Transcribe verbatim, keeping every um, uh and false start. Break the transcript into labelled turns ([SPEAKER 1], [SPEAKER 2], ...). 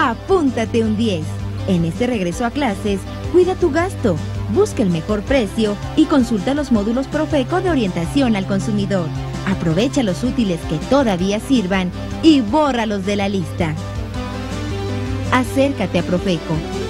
[SPEAKER 1] apúntate un diez. En este regreso a clases, cuida tu gasto, busca el mejor precio y consulta los módulos Profeco de orientación al consumidor. Aprovecha los útiles que todavía sirvan y bórralos de la lista. Acércate a Profeco.